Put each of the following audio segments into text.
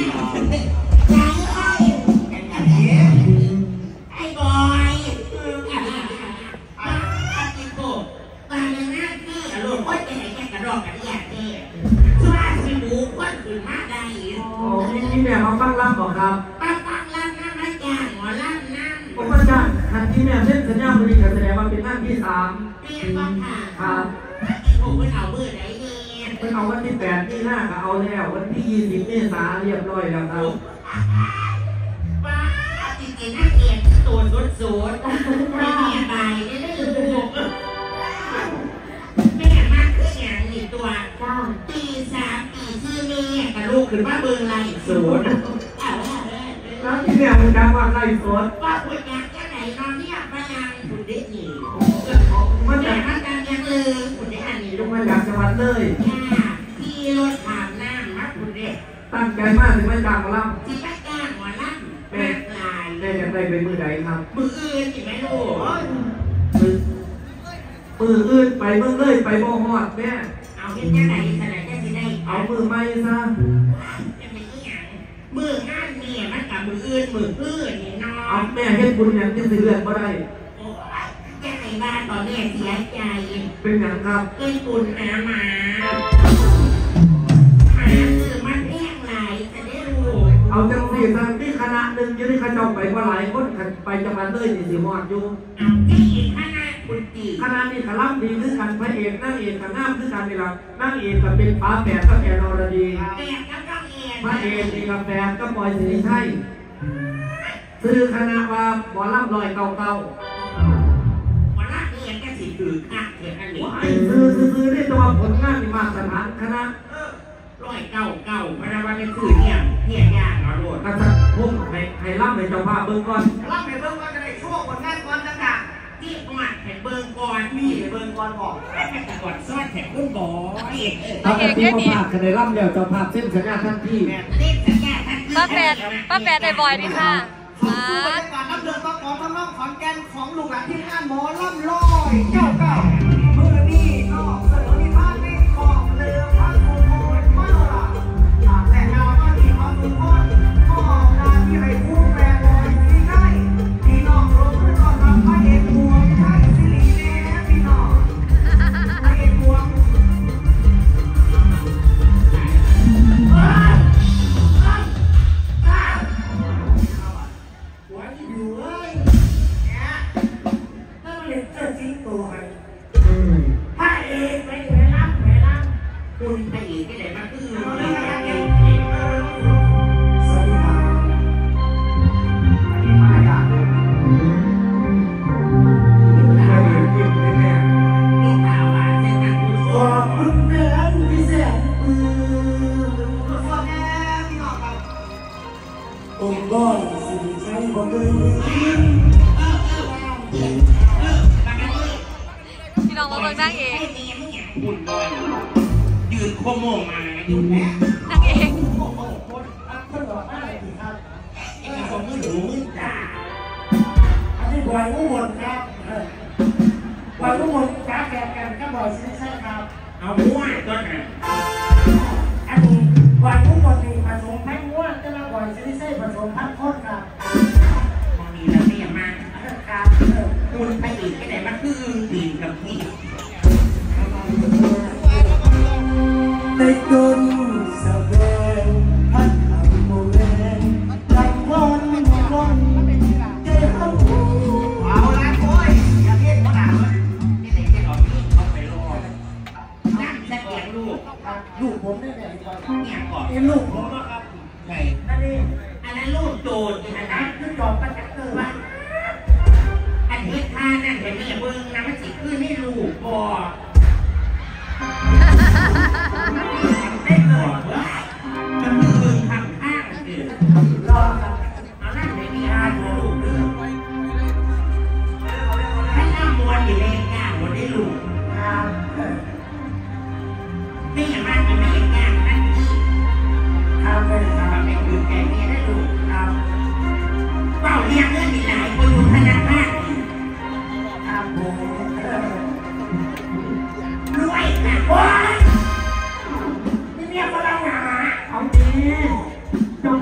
ไอ้บอยกิโก้บางอย่างนั้นคืออารมณ์ว่าจะไหนแค่กระรอกกระเดียดเนี่ยช่วยสิหมูควันขึ้นมาได้นี่แม่เขาตั้งรับบอกครับตั้งรับนั่งไม่จ้างหัวล่ำนั่งผมว่าจ้างทันที่แม่เส้นสัญญาบริการแสดงว่าเป็นหน้าที่3 นี่ก็ค่ะครับผมไปเอาเบอร์ไหนเนี่ยไปเอาวันที่8ที่5ก็เอาแล้ววันที่20เมษายนเรียบร้อยแล้วครับป้าจริงๆน่าเกลียดตัวสดไม่มีอะไรไม่ได้ลูกแม่มากขึ้นอย่างนี้ตัวตี3ตี4แม่กับลูกขึ้นมาเบอร์ไรสดแล้วที่แม่มันดังว่าไรสดว่าคุณอยากจะไหนนอนเนี่ยพยังคุณได้หนีมันอยากมันดังยังเลยคุณได้อันนี้ลูกมาจากจังหวัดเลยพี่รถถามน้ำมาคุณเด็กตั้งใจมากถึงไม่จ้างมาล่ำที่ไม่จ้างหัวล่ำแม่ลายแม่จะไปเป็นมือใดครับมืออื่นที่ไม่รู้มืออื่นไปเมื่อเลยไปบ่ฮอดแม่เอาเห็นยังไงขนาดจะได้เอามือไม่ซะจะเป็นอย่างมืองานเนี่ยมันกับมืออื่นนี่น้องเอาแม่เฮ็ดบุญอย่างที่สิเลือนบ่ได้แค่ในบ้านตอนนี้เสียใจเป็นอย่างครับเกินบุญนะมาหาคือมันแห้งไหลจะได้รู้เอาจังสี่สันที่คณะหนึ่งยืนข้าเจ้าไปว่าหลายคนไปจังหวัดเลยสิฮอดอยู่เอาที่คณะคุณตีคณะนี้ขลังดีคือกันพระเอกนางเอกกับน้ำคือกันนี่ล่ะนางเอกกับเป็นฟ้าแฝดกับแอนอรดีพระเอกนี่กับแฝดก็ปล่อยสิริชัยซื้อคณะว่าหมอลำลอยเก่าหมอลำนี่ยังแค่สิถือคักเถอะอันนี้ซื้อได้ตัวผลงานมาตรฐานคณะลอยเก่าเพราะว่าเป็นสื่อเนี่ยยากเอาโลดกษัตริย์พุ่งให้ล่ำให้เจ้าภาพเบิ้งก่อนล่ำให้เบิ้งก่อนจะได้ช่วงผลงานก่อนจังหวะที่มาให้เบิ้งก่อนนี่เบิ้งก่อนบอกแต่ก่อนซอดแถมกุ้งบ่อยปกติว่าภาพกันในล่ำเดียวเจ้าภาพเส้นสัญญาทันทีป้าแปดได้บ่อยดีค่ะขอบคุณบรรยากาศน้ำเดือดต้องของน้องขอนแก่นของลูกหลานที่งานหมอล่ำลอยเจ้าเก่าเมื่อนี้นอกเสนอนิทานในของเรือพันธุ์โคตรมาละจากแหล่งงานมาที่พันธุ์โคตรพ่อการที่ให้คู่แปรลอยที่ได้พี่น้องรู้เพื่อต้อนรับพระเอกบวงไทยสิริแน่พี่น้องพระเอกบวงพระเอกไปรับคุณพระเอกที่ไหนมาคือสวัสดีครับอันนี้มาอ่ะนี่ข่าวว่าเส้นทางคุณขอบคุณแม่พิเศษขอบคุณแม่พี่น้องครับองค์ก้อนสิริชัยบอกเลยพี่น้องมาเบิ่งนางเอกยืนโคโมงมาอยู่แม่นางเอกคนบอกว่าอะไรดีครับไอ้คนมือหูมือตาอันนี้บ่อยอุบลครับบ่อยอุบลจ้าแกกันก็บ่อยสิใช่ครับเอาม้วนต้นอ่ะอันนี้บ่อยอุบลนี่ผสมพันธุ์ม้วนจะมาบ่อยสิใช่ผสมพันธุ์ข้นครับมองนี่แล้วไม่ยังมากครับคุณไปอีกที่ไหนมาคือดีกับพี่ในดนแสดงพันธะโมเลนดังวันเจ้าเอาละโอ้ยอย่าเพี้ยนขนาดนั้นนี่ไหนจะเอาที่เขาไปรอนั่งแสดงลูกผมได้ไหมเนี่ยก่อนลูกผมนะครับใช่อันนั้นลูกโจรอันนั้นคือจอบประจักษ์เกิดว่าอันนี้ท่านั่นเห็นไหมเบิ้งน้ำมันสิขึ้นให้ลูกบ่ได้ก่อนว่ามันมือทำข้างเกิดรอเอานั่นไม่มีอาดูลูกเรื่องให้น้ำมวนอยู่ในกลางวันได้ลูกนี่อย่างนั้นจะไม่เห็นกลางนั่นที่ทำไปทำไปคือแกเมียได้ลูกเป้าเรียกเรื่องมีหลายคนอยู่ขนาดนั้นรวยนะโอ้ย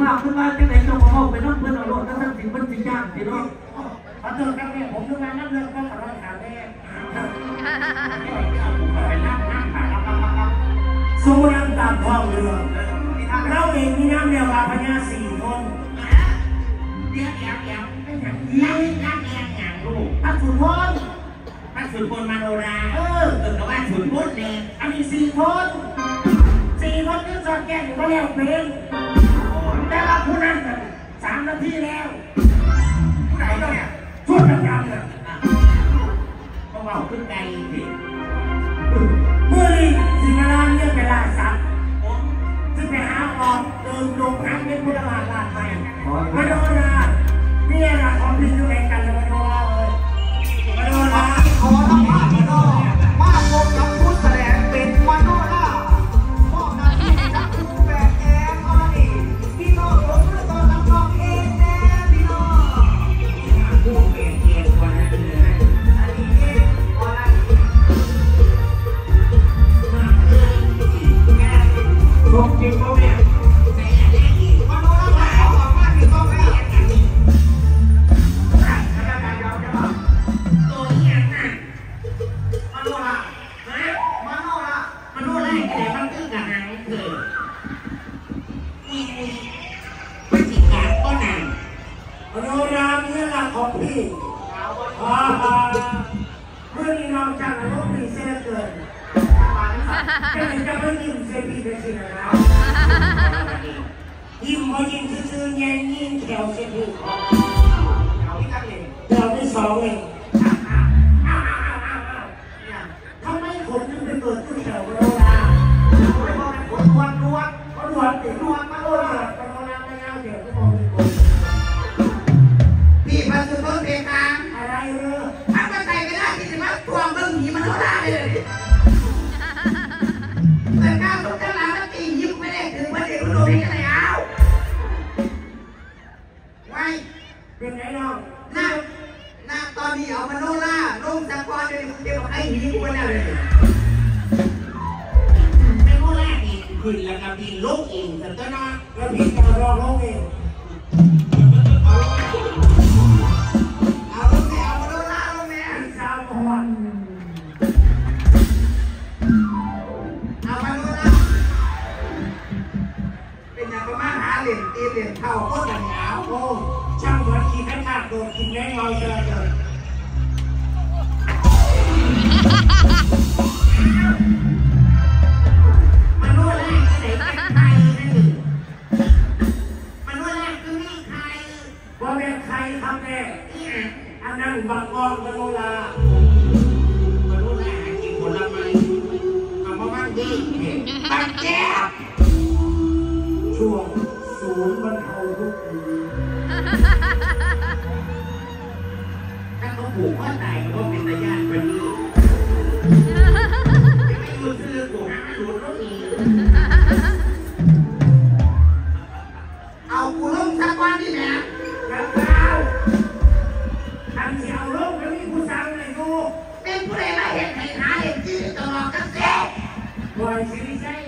าพขึ้นมาจังไหนเจ้าของไปน้ำเพื่อนเอารถทั้งสิ่งมันสิ่งยากพี่น้องขอโทษครับเนี่ยผมนึกว่าน้ำเลือดก็ขอโทษครับแม่สู้น้ำตามท้องเรือเราเองมีน้ำเดียวกับพญา4 คนเดี๋ยวนักอย่างลูกพักสุพลมโนราแต่ว่าสุพลเนี่ยอันนี้4 คนนี่สอดแก้อยู่ก็แล้วเพลงแต่ว่าผู้นั้น3 นาทีแล้วผู้ไหนเนี่ยช่วยกันยังเนี่ยก็ว่าขึ้นใจสิเมื่อนี้สิมาลาเนี่ยเป็นลาสัตว์ซึ่งไปหาออกเดินลงน้ำเป็นพุทธบาทลาดไปมโนราเนี่ยนะของพี่อยู่ในกันมโนราเลยมโนราขอทำภาพมโนมาพบกับผู้แสดงเป็นมโนรามอบหน้าที่นักผู้แบบแอนออนี่พี่น้องผมเมื่อตอนรับน้องเองแน่พี่น้องผู้เป็นเองคนนั้นเลยอันนี้เองออนไลน์ลงจริงเขาเนี่ยมโนราขอบอกว่าพี่ต้องไม่ของพี่เมื่อนี้น้องจังลูกพี่เสียเกินจะเห็นจะไม่ยิ้มเสียพี่เป็นสิ่งอะไรยิ้มเขายิ้มซื่อๆแย่ยิ้มแถวเสียพี่แถวที่2เองทำไมคนถึงไปเกิดที่แถวโรราคนดวงมาโรราไม่น่าเดี๋ยวก็มองเป็นคนพี่พันธุต้นเพกาอะไรเลยถ้ามันใส่ไม่ได้ที่จะมาทวงเบิ้งหนีมันก็ได้เลยแต่การตกกระลาแล้วตียิ้มไม่ได้ถึงวันเด็กรุ่นโตนี่อะไรเอาไว้เป็นไงน้องหน้าตอนนี้เอามาโนล่าลงจากก้อนเดี๋ยวไอ้หนีกูเนี่ยเลยไม่โนล่านี่ขึ้นแล้วก็บินลงเองแต่ก็น่าแล้วพี่จะรอลงเองเอาลงแม่เอามาโนล่าลงแม่สาวหอนเอามาโนล่าเป็นอย่างประมาณหาเหรียญตีเหรียญเท่าโคตรหนาวโอ้ช่างเหมือนกินข้าวโดดกินแรงลอยเจอเลยมนุษย์แรกที่ไหนเป็นใครนั่นเองมนุษย์แรกคือนี่ใครว่าเป็นใครทำแน่อันนั้นบางกองมโนรามนุษย์แรกกินผลไม้เอามาบ้างดิบางแจ๊บช่วงศูนย์บรรเทาทุกข์ถ้าเขาผูกว่าตายก็เป็นระยะไปนี่ไม่รู้ชื่อผูกไม่รู้ต้องมีเอากูลงสักวันนี่แหละแล้วเจ้าทำเสียวลงแล้วมีผู้สั่งเลยดูเป็นผู้ใดมาเห็นใครหาเห็นที่ตลอดกันเสียบ่อยสิใช่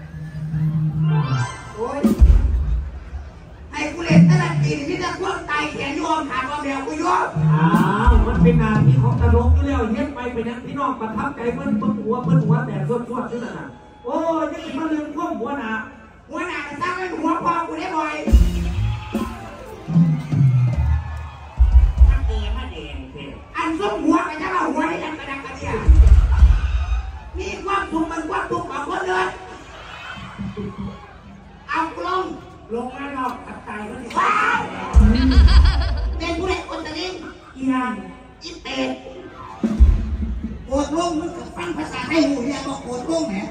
โอ้ยไอ้กูเล่นตลาดจีนที่จะพวกตายแขนยอมขาดความเดียวกูยอมมันเป็นงานที่ของตลกอยู่แล้วเฮ็ดไปเป็นอย่างพี่น้องประทับใจเพิ่นหัวแต่สวดๆนี่แหละโอ้ยนี่มาลืมข้อหัวหน้าก็สร้างให้หัวพอกูได้บ่อยมาแดงเถอะอันส้มหัวก็จะเอาหัวให้ยังกระดังกระเดียมีความทุกข์มันความทุกข์ของคนเลยเอาลงมาหลอกตัดตายก็ได้ว้าวเป็นผู้ใดคนตะลิงอีนางอีเป็ดโกรธลงมันกับฟังภาษาไทยหูเนี่ยบอกโกรธลงแหม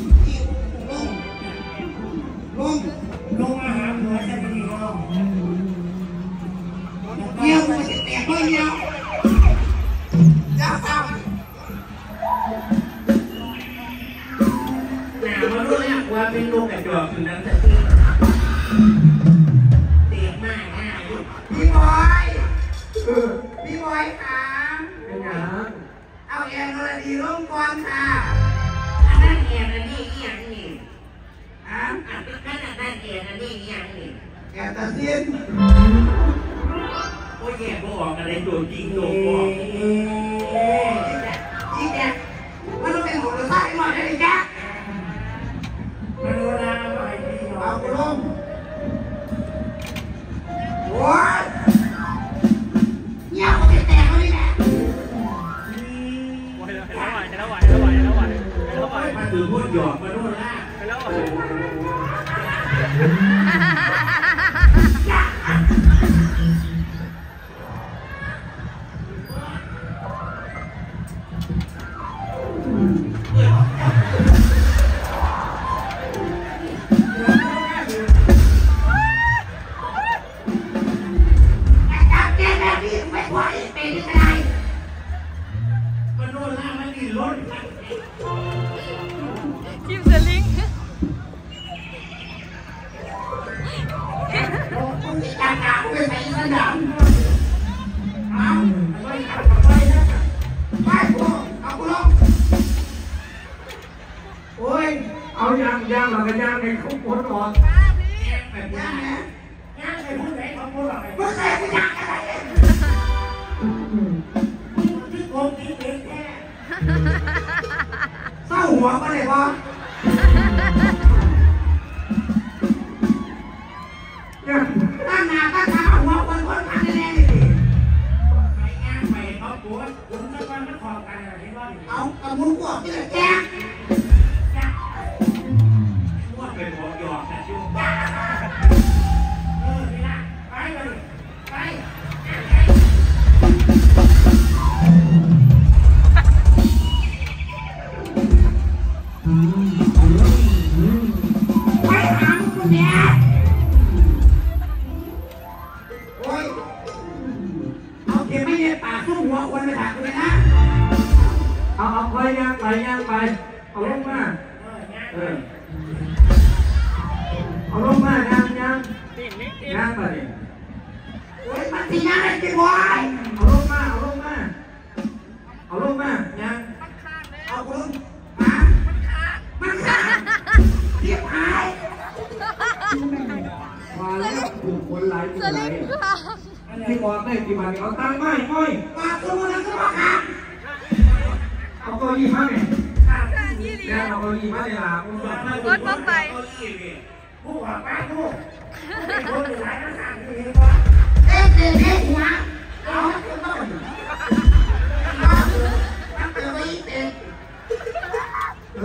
ลงอาหารหัวจะดีเนาะเกี่ยวมันจะแตกเพื่อนเดียวจะฟังหนามารู้แล้วว่าเป็นลูกกระจอกอยู่นั้นแต่ที่เด็กมากง่ายพี่บอยค่ะเป็นไงเอาแอนอรดีลงก่อนค่ะอันนั้นแอนอันนี้อย่างนี้อันนั้นแอนอันนี้อย่างนี้แแกตาเสียนโอ้ยแย่ก็ออกอะไรตัวจริงตัวปลอมจีแกมันต้องเป็นหัวกระต่ายหน่อยนะแกมันโดนน้ำไปที่เอาไปลงโอ้ยเนี่ยมันแตกเลยแม่มาถือพูดหยอกมาโดนล่าจับแกแบบนี้ไม่ไหวเป็นยังไงมาโดนล่ามันดีล้นทีมสลิงคุณจะจับหางเป็นไงสนามเอาไปขับไปนะไปพวกเอากูลงโอ้ยเอาย่างหลังกันย่างในเขาปวดออกแบบนี้ย่างไงย่างใครพูดไหนเขาพูดอะไรมึงใส่กูย่างอะไรที่โกงที่เป็นแค่เศร้าหัวมาเลยบ่ย่างตั้งหน้าตั้งตาหัวคนพันแน่ๆเลยไปย่างไปเขาปวดผมจะมาขอกันอะไรที่ว่าเอากระมุนกวกที่ไหนแกว่าเป็นหัวหยอกนะชิวนี่นะไปเลยไปไปหามึงคนเนี้ยโอ้ยเอาเข็มไม่เย็นปากสู้หัวคนไปถามกูเลยนะเอาคอยย่างไปเอาลงมาเอาลงมาย่างไปดิโอ้ยมันสิยังไงกันวะเอาลงมาย่างเอาคุณหามันขาดเรียบหายมาแล้วถูกคนหลายสลิงค่ะที่บอกได้กี่บาทเอาตังค์ไม่ง่อยมาสู้นะสู้ขาดเอาเก้าอี้มาเนี่ยยี่หลีแล้วเอาเก้าอี้มาในหลาผมบอกรถมาไปผู้ว่าป้าผู้คนหลายนักข่าวที่เห็นเอ๊ะเอ๊ะหัวเอาขึ้นต้นเอาตั้งแต่ไว้เด็กเอา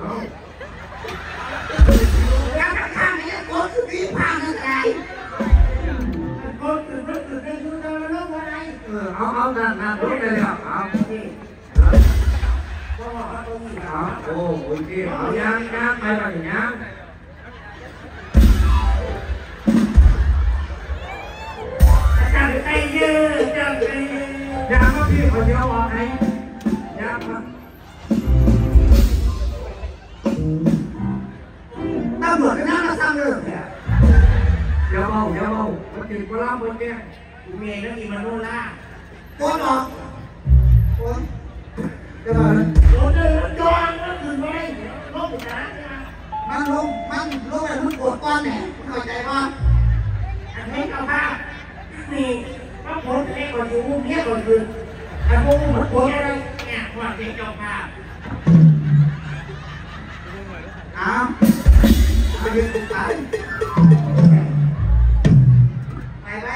แล้วข้างนี้โคตรดีพังอะไรคนตื่นรถตื่นได้ดูดาวโลกอะไรเอานั่นรถไปเลยเอาก็ว่าเขาต้องมีโอเคเอาย่างไปแบบนี้จับใจเยอะจับใจเยอะย่างมาพี่คนเดียวเอาไหนย่างมาตำรวจก็น่าจะซ้ำเลยเนี่ยเดี๋ยวเอามันติดกระลาบนแก้เมียแล้วมีมาโน่ล่าโอนออกโอนเดี๋ยวก่อนโดนเดินจองแล้วถึงไปลบหนามันลงไปมึงกดก้อนเนี่ยเข้าใจป่ะอันนี้เอาภาพนี่ก็ผลเล็กกว่าอยู่เพี้ยกว่าคืออันพวกมันผลอะไรเนี่ยว่าเป็นเจ้าภาพอ้าวไปยืนตรงกลางไปไป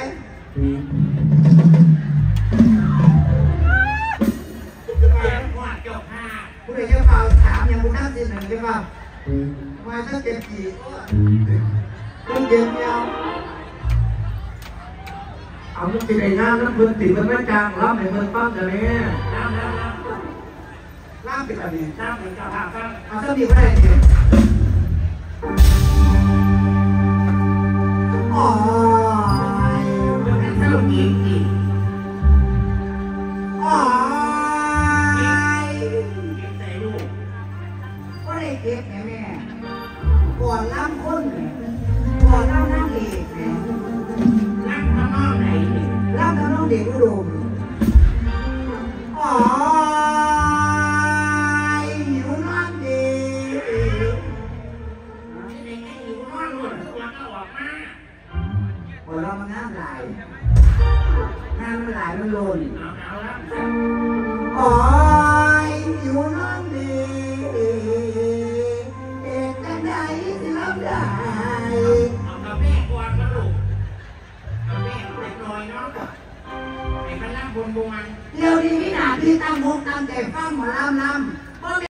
ว่าเจ้าภาพผู้ใดจะเปล่าถามอย่างบุญท่านสิหนึ่งใช่ป่ะมาถ้าเก็บกี่เรื่องเย็นไม่เอาเอามันติดไอ้น้ำน้ำเพิ่นติดมันไม่จางรับในเพิ่นปั้มจะเนี่ยน้ำล่ามเป็นอะไรน้ำเป็นเจ้าภาพครับเอาสักทีก็ได้เนี่ยอ๋อเป็นเจ้าหญิงอีกอ๋อเก็บใจลูกก็ได้เก็บแม่แม่ก่อนล่ามคนก่อนล่ามนั่งเอกแม่รักข้างนอกไหนเนี่ยล่ามน้องเด็กอุดมอ๋อหิวนอนเด็กที่ไหนให้อยู่นอนหมดตัวก็ออกมาหัวเรามันง่ามหลายงานมันหลายมันโลนเอาละโอ้ยอยู่น้องดีเอกจังใดสิรับได้เอากับแม่กวาดมาลูกกับแม่เล็กน้อยเนาะไอ้พลังบนบวนเดี๋ยวนี้พี่หนาที่ตั้งมุกตั้งใจฟังหมอลำ